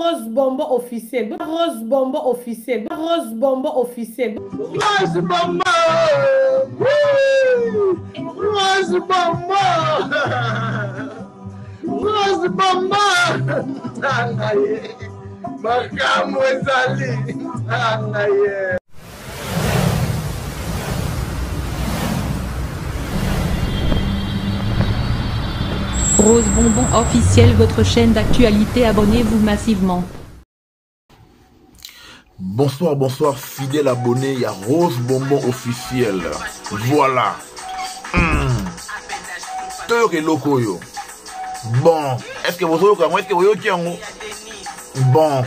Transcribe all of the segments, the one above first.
Rose Bombo officiel. Rose Bombo officiel. Rose Bombo officiel. Rose Bombo. Rose Bombo. Rose Bombo. Angaye. Makamu ezali. Angaye. Rose Bonbon officiel, votre chaîne d'actualité, abonnez-vous massivement. Bonsoir, bonsoir, fidèles abonnés, il y a Rose Bonbon officiel. Voilà. Teur et lokoyo. Bon, est-ce que vous avez comment est-ce que vous avez bon.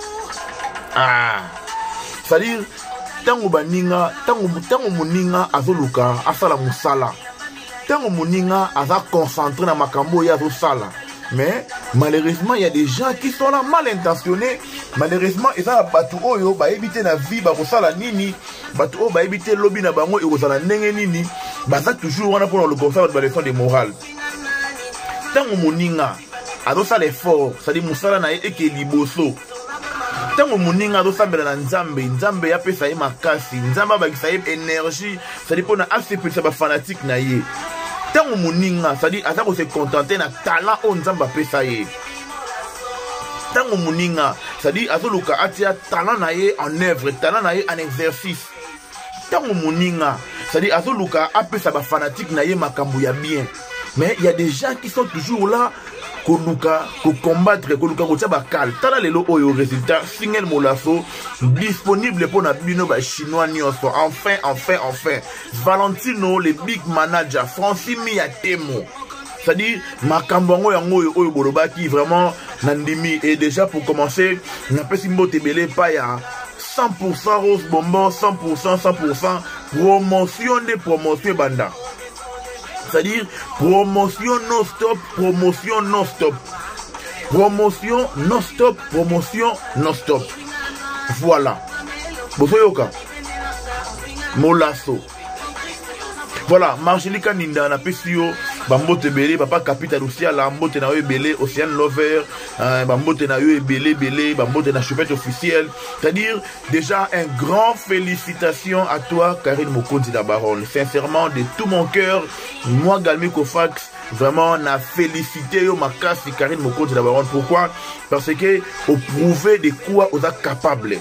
Ah. C'est-à-dire, tango baninga, tango muninga azoluka, asala musala. Tango muninga aza concentré dans makambo ya sala. Mais malheureusement, il y a des gens qui sont là mal intentionnés. Malheureusement, ils ont batu oyo ba éviter la vie ba kosala nini, batu oyo ba éviter lobby na bango et kosala ndenge nini, baza toujours wana pour le conseil de leçon de morale. Tango muninga azosala effort, c'est-à-dire musala na eke liboso. Tango muninga azosambela na nzambe, nzambe ya pesa ye makasi, nzamba bakisa ye énergie, c'est-à-dire pour na asepelisa ba fanatique na ye. Tango muninga, c'est-à-dire aza ko se contenter na talent o nzamba pesa ye. Tango muninga, c'est-à-dire azoluka atia talent na ye en œuvre, talent na ye en exercice. Tango muninga, c'est-à-dire azoluka apesa ba fanatique na ye makambo ya bien. Mais il y a des gens qui sont toujours là koluka ko combattre koluka ko tia bakal. Tala lelo oyo résultat single molasso disponible pour na bino ba chinois nyonso. Enfin Valentino le big manager Francis Miatemo. C'est-à-dire makambo yango oyo bolobaki vraiment nandimi. Et déjà pour commencer na pesi mbote belé pa ya 100% Rose Bonbon, 100% promotion de promotion banda. C'est-à-dire promotion non-stop, promotion non-stop. Promotion non-stop, promotion non-stop. Voilà. Bosoyoka. Molasso. Voilà, Margelika Ninda na pesio, bambote belé, papa Capital aussi la mbote na yo belé, Océan Lover, bambote na yo belé, bambote na chupette officielle. C'est-à-dire, déjà, un grand félicitations à toi, Karine Mokonzi la Baronne. Sincèrement, de tout mon cœur, moi, Galmi Kofax, vraiment, na félicité yo makasi Karine Mokonzi la Baronne. Pourquoi? Parce que, au prouver de quoi on est capable.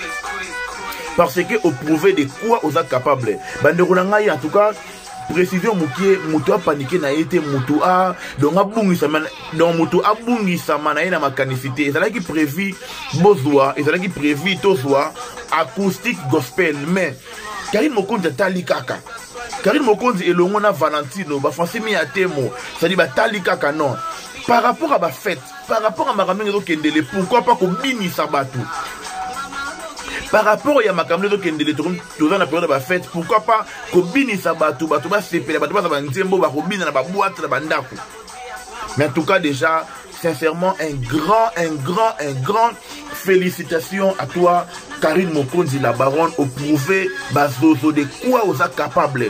Parce que au prouver de quoi on est capable. Banderonangaï, en tout cas, précision moukié, moutou a paniqué na été, moutou a, donc a bungi samana, donc moutou a bungi samana na mécanicité. Ils allaient qui prévu bozoa, ils allaient qui prévu tozoa, acoustique gospel, mais, Karine Mokonzi tali kaka. Karine Mokonzi et l'ongona Valentino, ba français mi a temo, ça dit ba tali kaka non. Par rapport à ma fête, par rapport à ma ramène kendele, pourquoi pas qu'on bini sabatu? Par rapport à ma caméra qui est dans la période de la fête, pourquoi pas Kobini Sabatu, Batuba Sepele, Batuba Sabanzembo, Bakobini dans la boîte, la bandaku. Mais en tout cas, déjà, sincèrement, un grand félicitations à toi, Karine Mokonzi la Baronne, au prouver Bazozo de quoi vous êtes capable.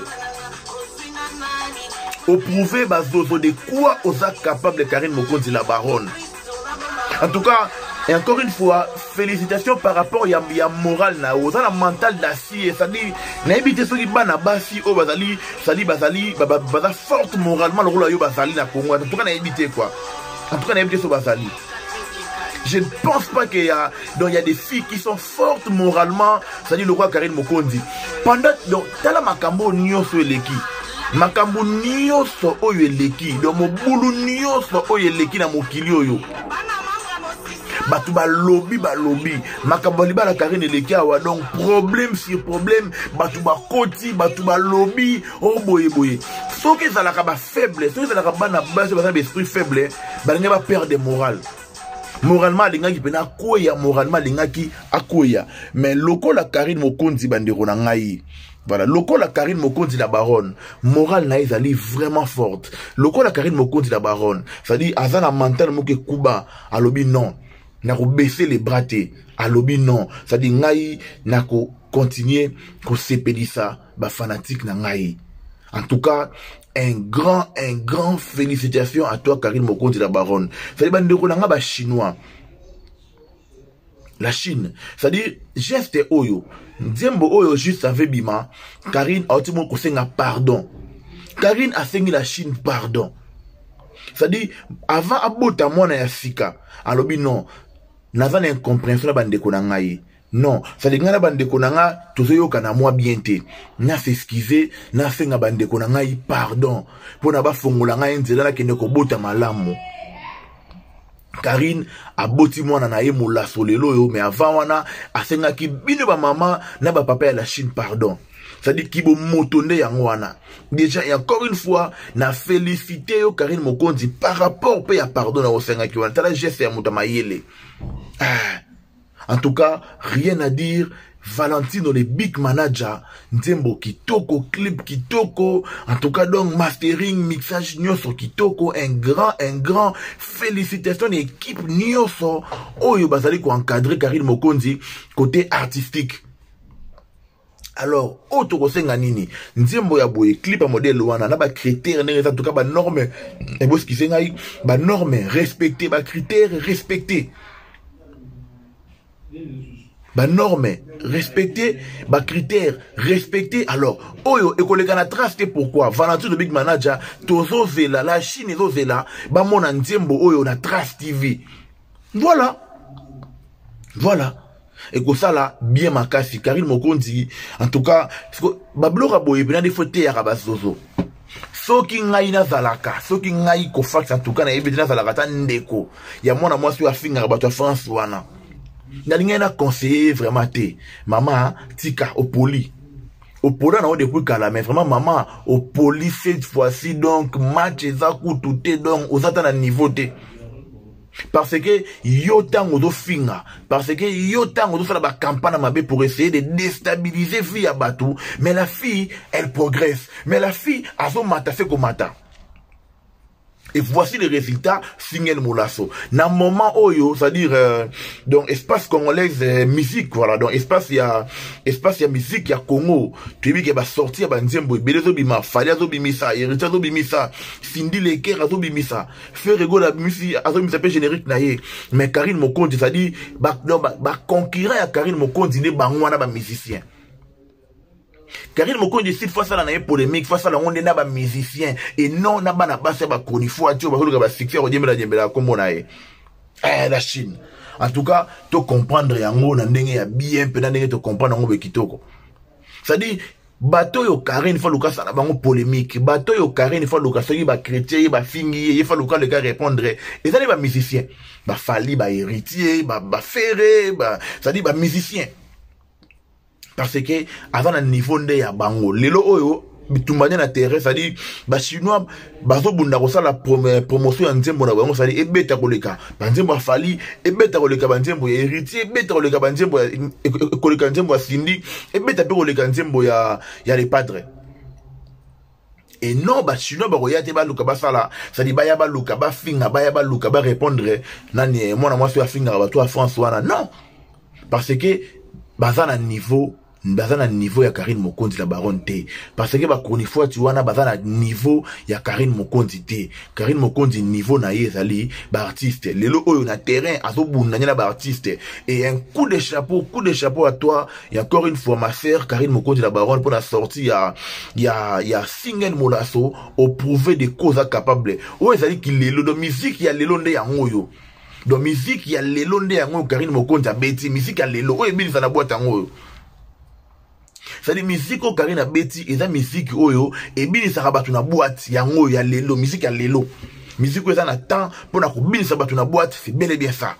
Au prouver Bazozo de quoi vous êtes capable, Karine Mokonzi la Baronne. En tout cas, et encore une fois, félicitations par rapport à morale na aux la mental d'acier, c'est-à-dire na éviter ceux qui bana basi au bazali, bazali forte moralement le rôle yo bazali na Congo. En tout cas, na éviter quoi. En tout cas, na éviter ce bazali. Je ne pense pas qu'il y a des filles qui sont fortes moralement, c'est-à-dire le roi Karine Mokonzi. Pendant donc tala makambo nyoso eleki. Makambo nyoso oyo eleki, donc mo bulu nyoso oyo eleki na mokili oyo. Batuba lobby, makabali ba la Karine eleki awa, donc problème sur problème, batuba koti, batuba lobby, oh boye. Sauf que ça la kaba faible, sauf que ça la kaba na base, ça esprit faible, bah n'a pas perdre morale. Moralement, les gens qui pena koya, moralement les gens qui akoya. Mais loko la Karine Mokonzi bandero na ngai. Voilà, loko la Karine Mokonzi la Baronne, morale na ezali vraiment forte. Loko la Karine Mokonzi la Baronne, ça dit azana mental moke kuba, alobi non. Na ko baisser les bras à lobby non, ça dit ngai na ko continuer ko sepelisa ba fanatique na ngai. En tout cas, un grand félicitations à toi Karine Mokonzi la Baronne. Ça dit bandeko na nga ba chinois. La Chine. C'est-à-dire, geste oyo. Nzembo oyo juste avec bima. Karine a otimo kosenga pardon. Karine a sengi la Chine pardon. C'est-à-dire, avant abota mwana ya sika. Alobi non. Nazana incompréhension la bande konangaye. Non, ça dit nga bande konanga tozoyo kana moi bien te. Na s'excuser, na senga bande konanga pardon. Pona ba fongola nga nzela na kende ko bota malamu. Karine a boti mwana na ye mola solelo yo, mais avant wana asenga ki bino ba maman na ba papa ya la Chine pardon. Ça dit ki bo motonde yango wana. Déjà et encore une fois na félicité yo Karine Mokonzi par rapport pe ya pardon na osenga ki wana. Tala geste ya mutama yele. En tout cas, rien à dire. Valentino, le big manager, Nzembo Kitoko, clip Kitoko, en tout cas donc mastering, mixage Nyoso Kitoko, un grand félicitations l'équipe Nyoso, Oyo Bazali ko encadrer Karine Mokonzi côté artistique. Alors, autre kosenga nini, Nzembo ya boye clip à modèle wana na ba critères en tout cas ba norme et bo ce qui senga ba norme respecter, ba critères respecter. Ba norme respecter, ba critères respecter. Alors oyo ekoleka na traste pourquoi Valentino big manager tozo zela la Chine ezo zela ba mona Nzembo oyo na Trace TV. Voilà et que ça là bien makasi Karine Mokonzi en tout cas ba bloka boye bina des faute ya bazozo soki ngai na zalaka soki ngai ko fax en tout cas na ebedina zalaka ta ndeko ya mona mwasi wa finga bato France wana. Nalinga na conseiller vraiment te. Maman, tika, au poli. Au poli, on a depuis kala, mais vraiment, maman, au poli, cette fois-ci, donc, match, ezaku, tout est, donc, aux attentes à niveau te. Parce que, yotan, odo finga. Parce que, yotan, odo faire la campagne à mabe pour essayer de déstabiliser fille à bateau. Mais la fille, elle progresse. Mais la fille, a son mata, fait comme mata. Et voici les résultats, Singel Moulasso. Dans le moment oyo, c'est-à-dire, donc, espace congolaise, musique, voilà. Donc, espace, il y a musique, il y a Congo. Tu vois qu'il va sortir, il y a Nzembo, Belezo Bima, Falia Zobimisa, Erita Zobimisa, Cindy Leker Zobimisa, Ferrego la musique, Azobimisa, générique naïe. Mais Karine Mokonzi, c'est-à-dire, concurrent à Karine Mokonzi, n'est pas musicien. Karine Mokonzi cette fois ça la polémique face à la on est na ba musicien et non na ba na base ba konifo atio ba ko ba succès o djembela kombo na e la Chine. En tout cas to comprendre yango na ndenge ya bien pe na ndenge to comprendre ngo be kitoko. Ça dit bato yo Karine fa luka sana bango polémique bato yo Karine fa luka soki ba chrétien ba fingi ye fa luka le gars répondre et ça ba musicien ba fali ba héritier ba ferré ba ça dit ba musicien. Parce que avant un niveau de ya bango lelo oyo bitumbanya na terrain ça dit ba chinois bazo bunda ko la promotion ya Nzembo na bango ça dit ebeta koleka Nzembo afali ebeta koleka Nzembo ya héritier ebeta koleka Nzembo ya koleka Nzembo ya Cindy ebeta pe koleka Nzembo ya les padres. Et non ba chinois ba royate ba luka ba sala ça dit ba ya ba luka ba finga ba ya ba luka ba répondre nani moi na moi sur finga ba toi France wana non parce que bazana niveau ya Karine Mokonzi la baronne te parce que ba konifo tu wana bazana niveau ya Karine Mokonzi te Karine Mokonzi niveau na yezali ba artiste lelo oyo na terrain azobunda na ba artiste et un coup de chapeau à toi et encore une fois ma sœur Karine Mokonzi la baronne pour la sortie il y a Singel Moulasso au prouver des causes capables o ezali ki lelo de musique ya lelo nde ya ngoyo do musique ya lelo nde ya ngoyo Karine Mokonzi abeti musique ya lelo o ebili na boîte ngoyo. Ça dit musique au Karine Beti et ça musique oyo et bini sa rabatu na boîte yango ya lelo musique ya lelo musique oyo ça na temps pour na ko bini sa batu na boîte c'est bel et bien ça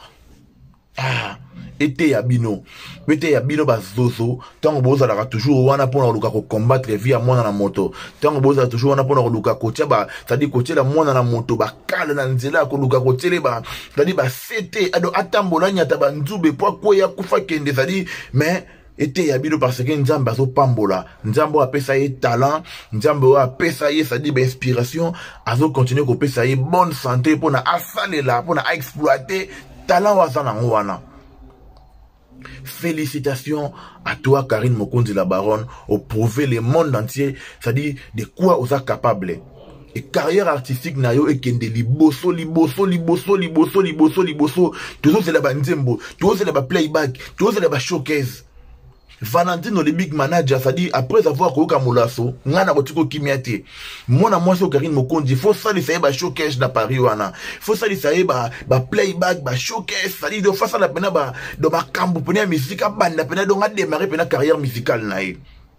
été ya bino bazozo tango boza la toujours wana pour na luka ko combattre via mwana na moto tango boza toujours wana pour na luka ko tia ba ça dit ko tia mwana na moto ba kala na nzela ko luka ko tele ba ça dit ba c'était ado atambola nyata ba nzube po ko ya kufa kende ça dit mais été yabilo parce que Nzambe azo pambola Nzambe a pesa ye talent Nzambe a pesa ye ça dit ba inspiration azo continuer ko pesa ye bonne santé pour na asalela pour na exploiter talent wazana ngwana. Félicitations à toi Karine Mokonzi la baronne au prouver le monde entier ça dit de quoi vous êtes capable et carrière artistique na yo ekende liboso toujours c'est la banzembo, toujours c'est la playback, toujours c'est la showcase. Valentino le big manager, ça dit après avoir koyoka molaso ngana botiko kimiate mona mwasi Karine Mokonzi faut ça les ba showcase na Paris wana faut ça les ba playback ba showcase, ça dit de face à la pena ba do ba kambu pena musique banda pena do nga démarrer pena carrière musicale nae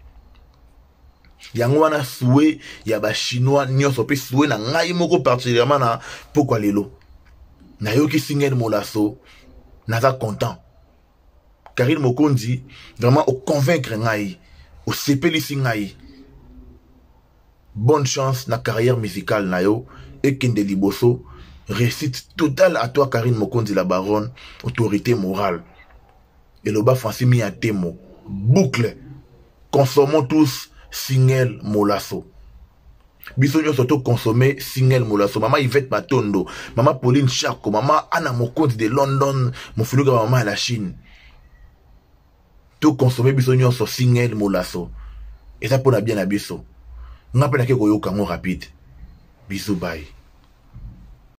yango wana souhait ya ba chinois nyonso pe souhait na ngai moko particulièrement na pourquoi lelo na yo ki single molaso naza content. Karine Mokonzi, vraiment, au convaincre ngai, au sepelisi ngai. Bonne chance na carrière musicale na yo, et kende liboso, réussite totale à toi Karine Mokonzi la baronne, autorité morale. Et le bas Francis mi a témo, boucle, consommons tous single molasso. Bisogno surtout consommer single molasso. Maman Yvette Matondo, maman Pauline Chako, maman Anna Mokonzi de London, mon fuluga maman à la Chine. Tout consommer bisogno sur single molasso. Et ça pour la bien à biso. N'a pas la que rapide. Bisous bye.